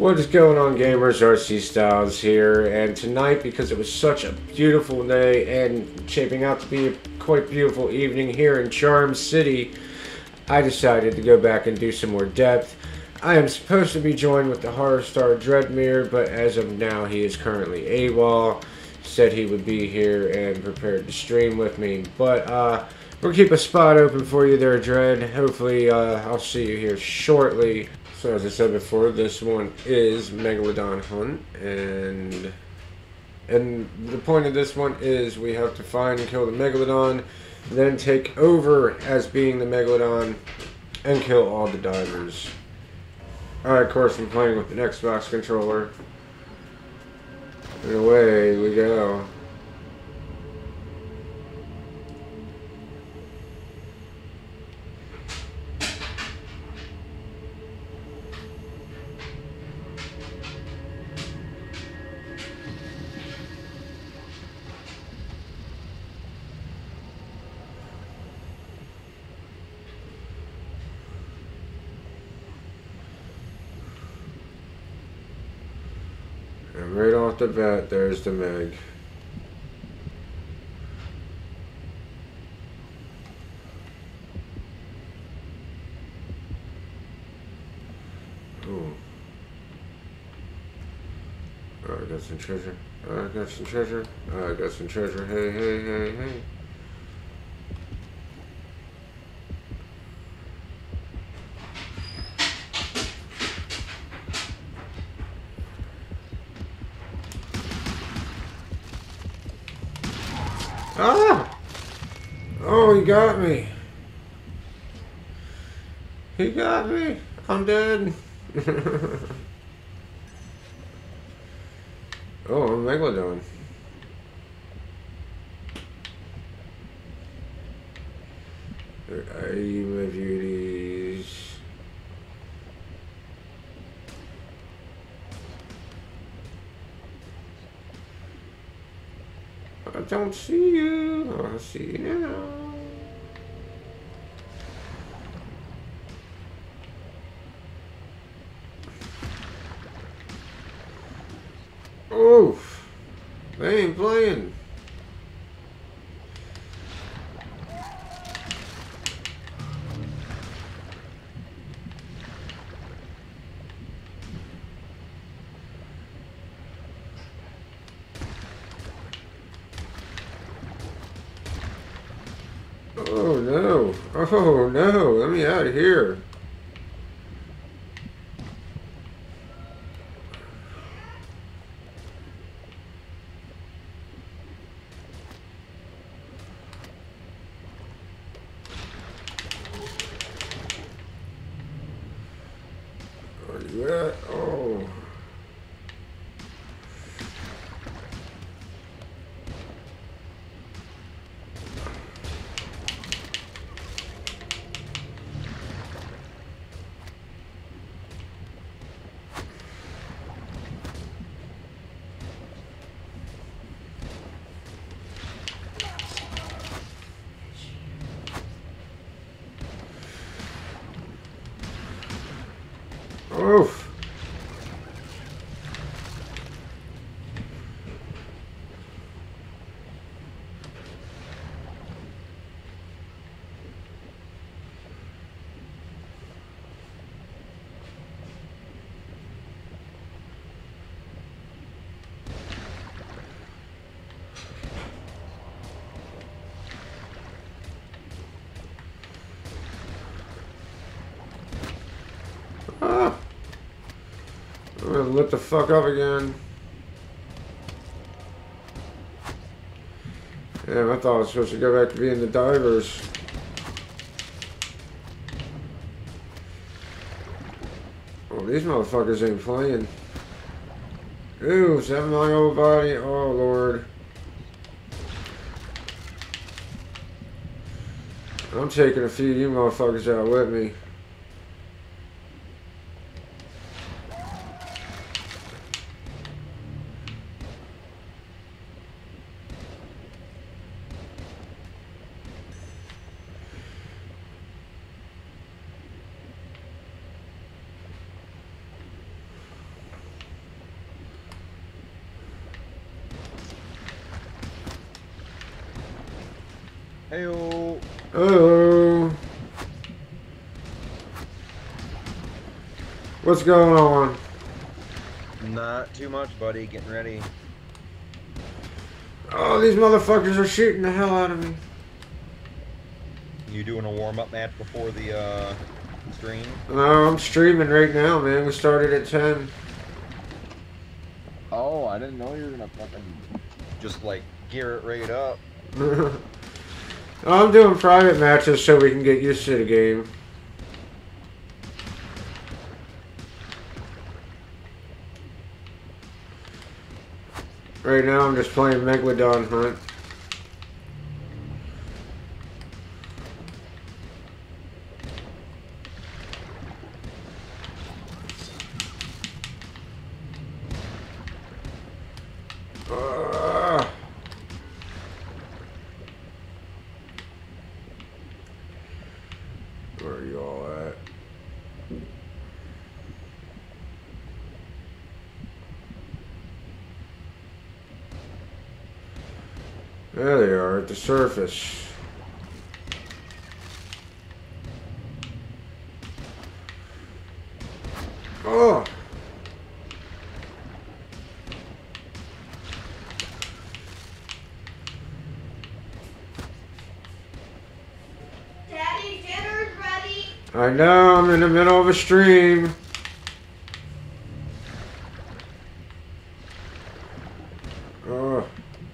What is going on, gamers? RC Styles here, and tonight, because it was such a beautiful day and shaping out to be a quite beautiful evening here in Charm City, I decided to go back and do some more depth. I am supposed to be joined with the Horror Star Dreadmere, but as of now he is currently AWOL. Said he would be here and prepared to stream with me, but we'll keep a spot open for you there, Dread. Hopefully I'll see you here shortly. So as I said before, this one is Megalodon Hunt, and the point of this one is we have to find and kill the Megalodon, then take over as being the Megalodon and kill all the divers. Alright, of course I'm playing with an Xbox controller. And away we go. And right off the bat, there's the Meg. Ooh. Oh, I got some treasure. I got some treasure. I got some treasure. Hey, hey, hey, hey. Ah! Oh, he got me. He got me. I'm dead. Oh, I'm Megalodon. Where are you, my beauties? I don't see you. I see you now. Oof. They ain't playing. Oh no. Oh no. Let me out of here. Where you at? Oh. Oof. Ah. I'm gonna lit the fuck up again. Damn, I thought I was supposed to go back to being the divers. Oh, these motherfuckers ain't playing. Ooh, 7 my old body. Oh, Lord. I'm taking a few of you motherfuckers out with me. Heyo. Oh. What's going on? Not too much, buddy. Getting ready. Oh, these motherfuckers are shooting the hell out of me. You doing a warm-up match before the stream? No, I'm streaming right now, man. We started at 10. Oh, I didn't know you were gonna fucking just like gear it right up. I'm doing private matches so we can get used to the game. Right now I'm just playing Megalodon Hunt. Where are you all at? There they are at the surface. Oh! Daddy, dinner's ready. I know, I'm in the middle of a stream. Oh.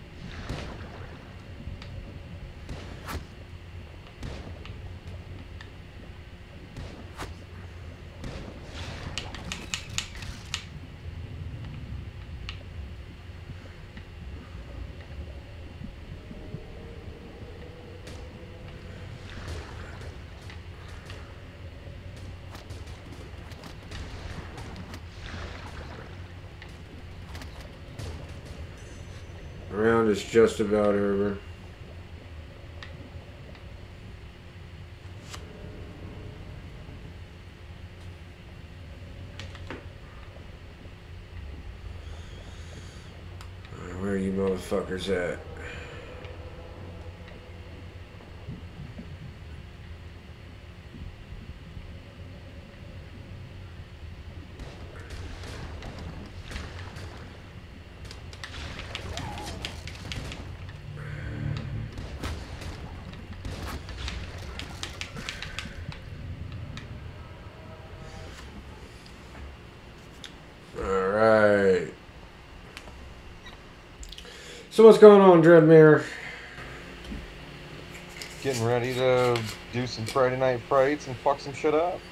Round is just about over. Where are you motherfuckers at? Alright. So what's going on, Dreadmere? Getting ready to do some Friday night fights and fuck some shit up.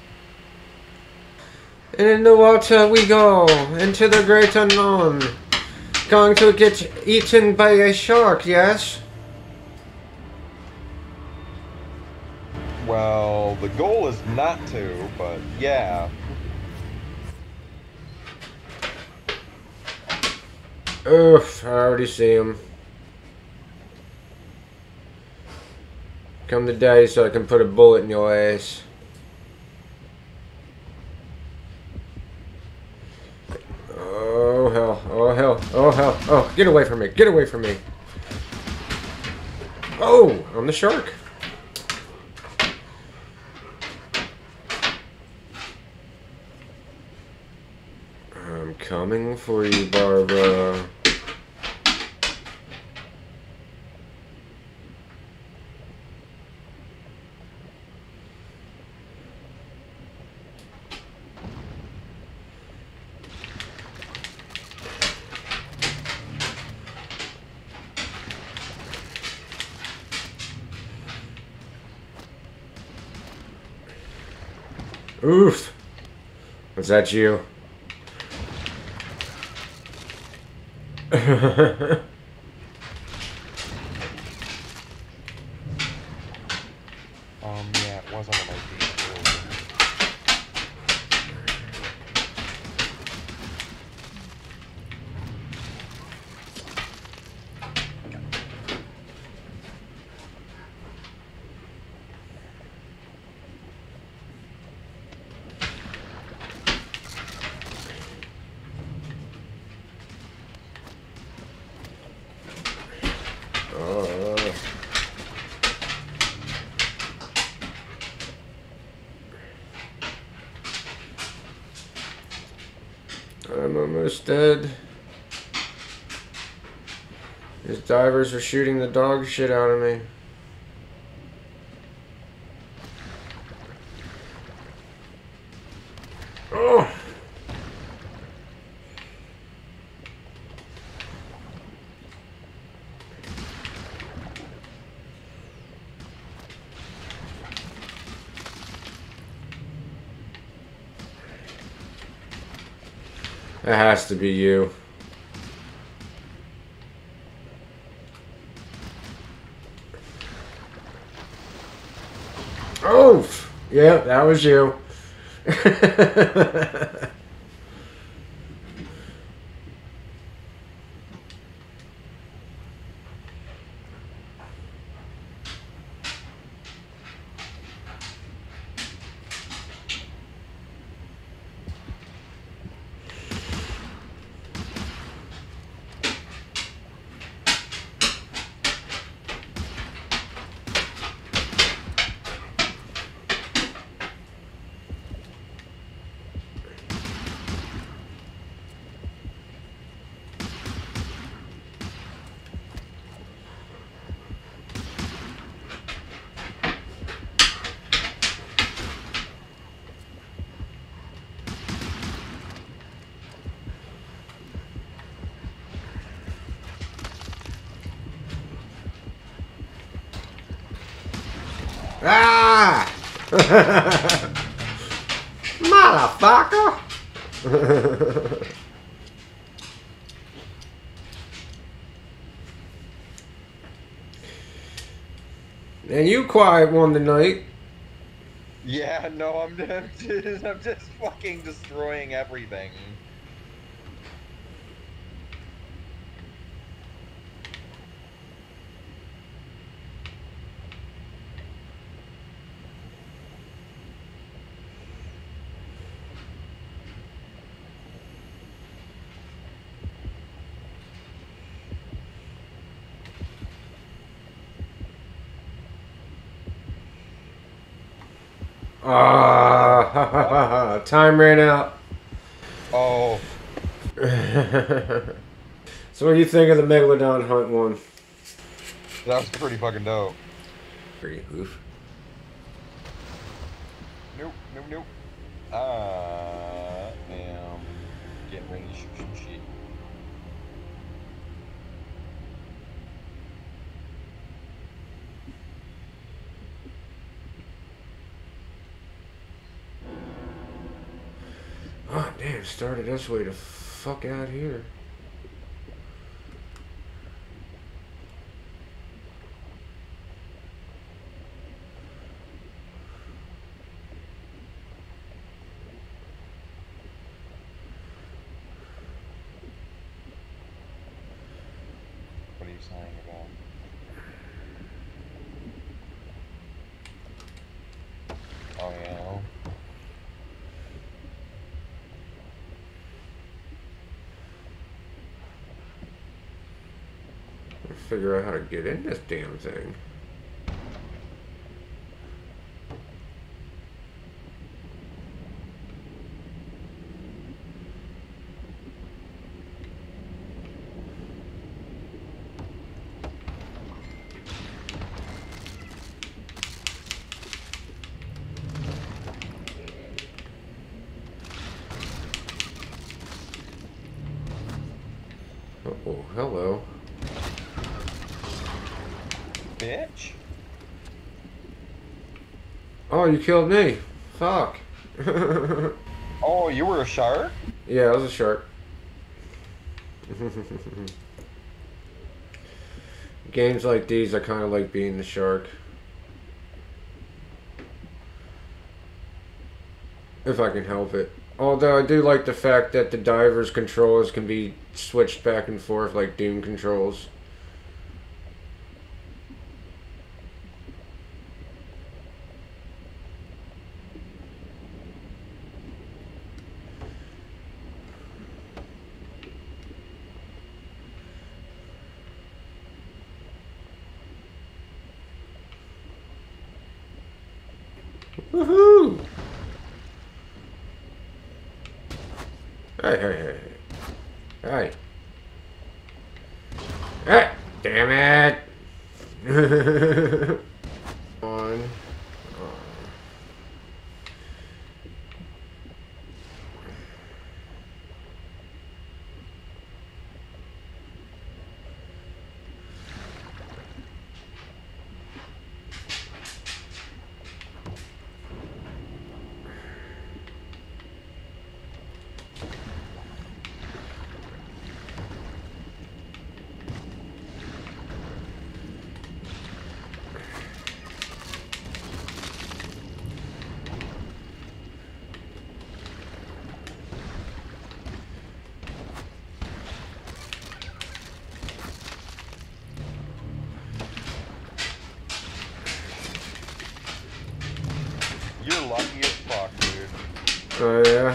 In the water we go, into the great unknown. Going to get eaten by a shark, yes? Well, the goal is not to, but yeah. Oof, I already see him. Come today so I can put a bullet in your ass. Oh hell, oh hell, oh hell, oh, get away from me, get away from me. Oh, I'm the shark. I'm coming for you, Barbara. Oof. Was that you? Yeah, it wasn't an idea. I'm almost dead. These divers are shooting the dog shit out of me. Oh! It has to be you. Oh! Yeah, that was you. Ah! Motherfucker! And you quiet one tonight. Yeah, no, I'm just fucking destroying everything. Ah, time ran out. Oh, So what do you think of the Megalodon hunt one? that was pretty fucking dope. Pretty oof. Nope, nope, nope. I am getting ready to shoot some shit. Oh damn, started this way to fuck out here. What are you saying about? Oh yeah. Figure out how to get in this damn thing. Oh, hello. Bitch. Oh, you killed me. Fuck. Oh, you were a shark? Yeah, I was a shark. Games like these, I kind of like being the shark. If I can help it. Although I do like the fact that the diver's controls can be switched back and forth like Doom controls. Woohoo! Hey, hey, hey, hey. On. You're lucky as fuck, dude. Oh, yeah?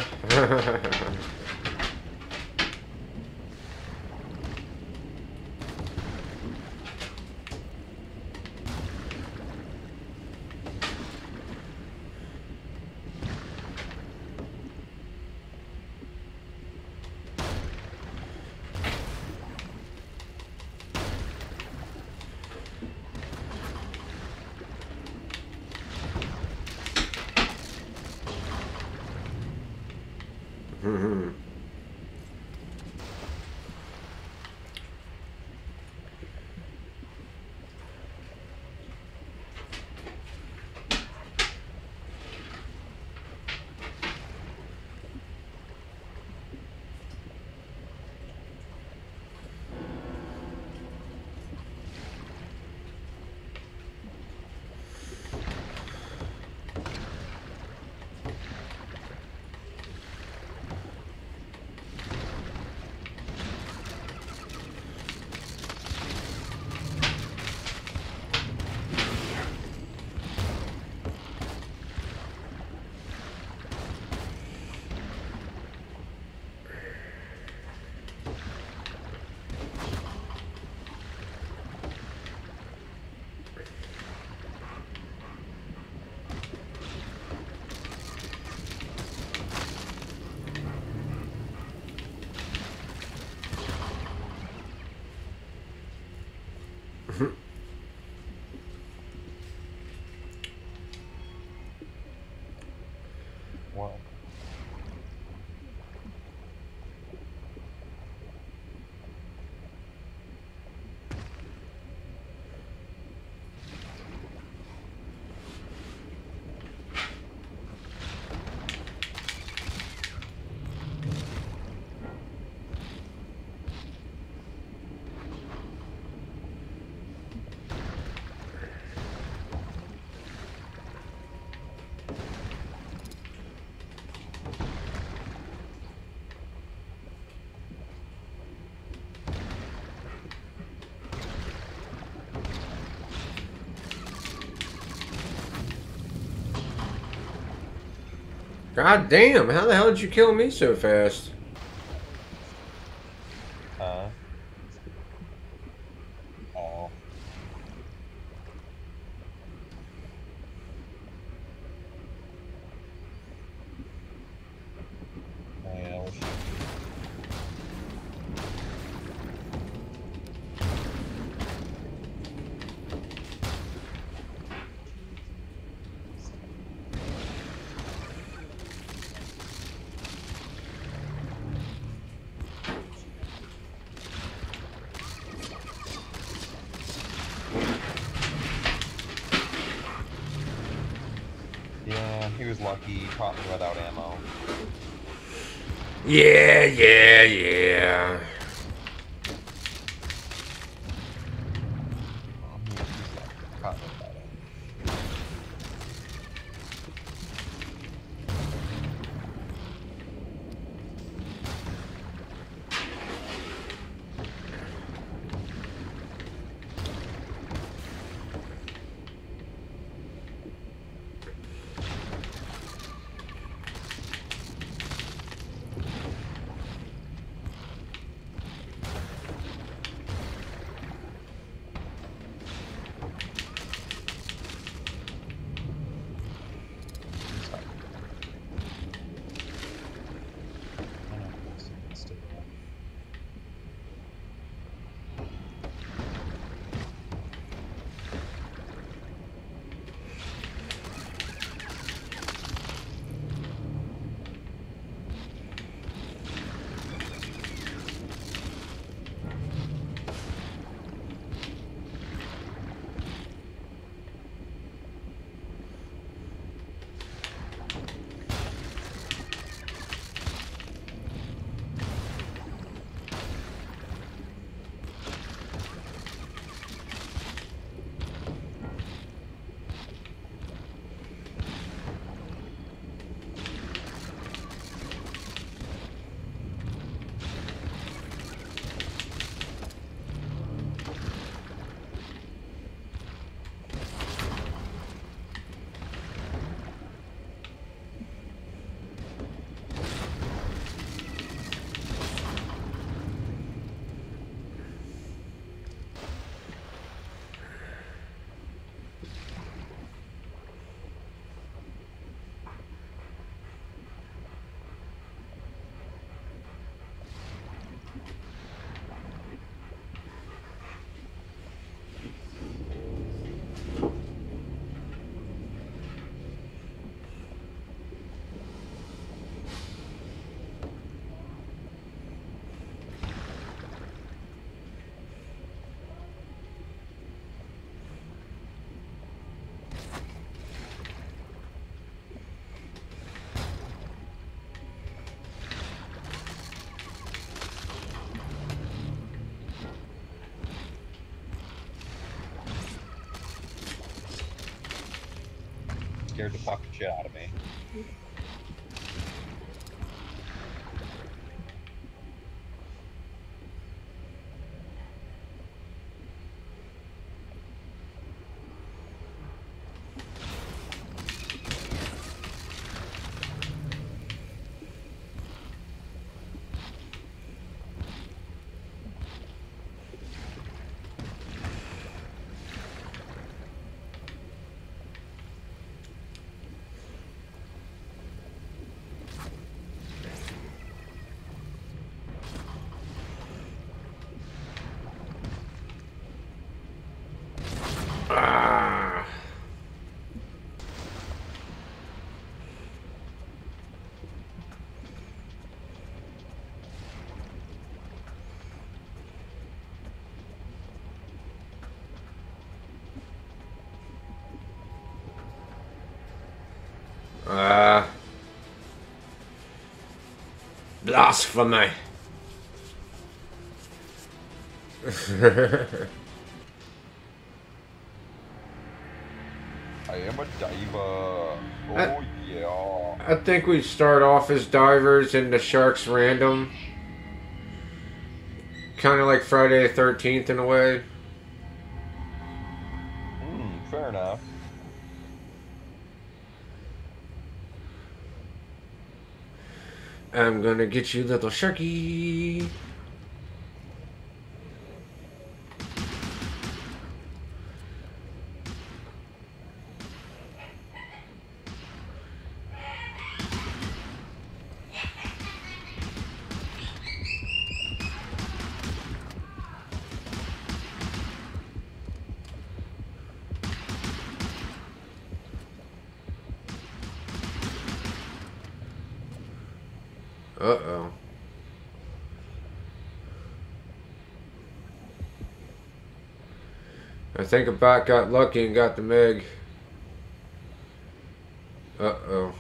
What? God damn, how the hell did you kill me so fast? Huh? Oh. Oh, yeah, I wish Yeah, he was lucky. He caught me without ammo. Yeah, yeah, yeah. He was lucky. Caught me without ammo. scared the fucking shit out of me. Ah. Blasphemy. I am a diver. Oh yeah. I think we start off as divers and the sharks random. Kind of like Friday the 13th in a way. Fair enough. I'm gonna get you, little sharky. Uh-oh. I think a bot got lucky and got the Meg. Uh-oh.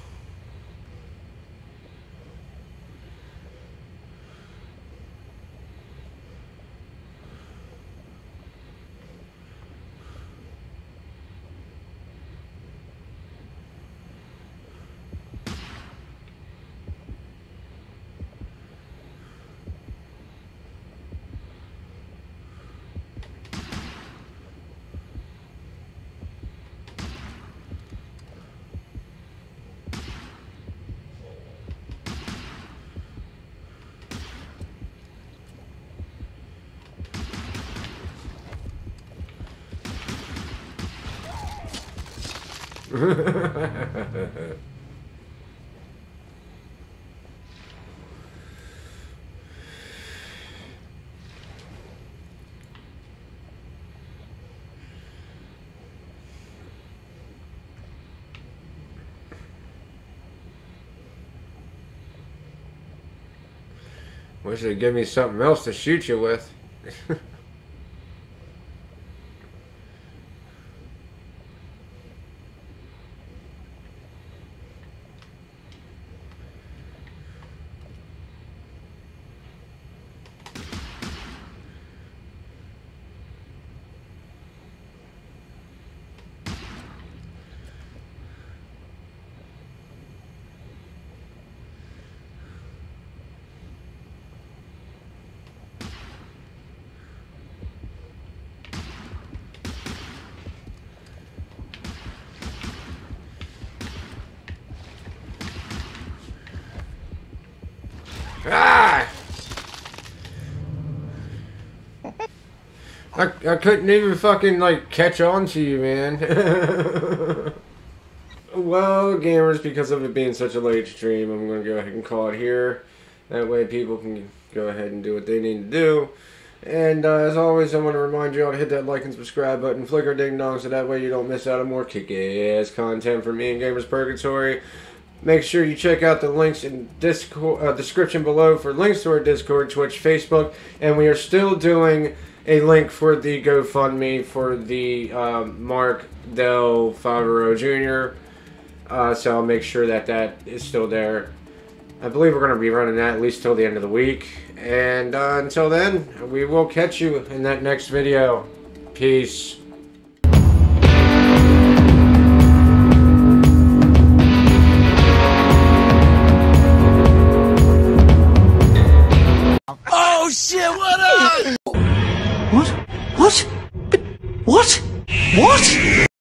Wish they'd give me something else to shoot you with. Ah! I couldn't even fucking, like, catch on to you, man. Well, gamers, because of it being such a late stream, I'm going to go ahead and call it here. That way people can go ahead and do what they need to do. And as always, I want to remind you all to hit that like and subscribe button, flicker ding dong, so that way you don't miss out on more kick-ass content from me and Gamers Purgatory. Make sure you check out the links in Discord, description below for links to our Discord, Twitch, Facebook, and we are still doing a link for the GoFundMe for the Mark Del Favreau Jr. So I'll make sure that that is still there. I believe we're going to be running that at least till the end of the week. And until then, we will catch you in that next video. Peace. shit, what up? What? What? What? What?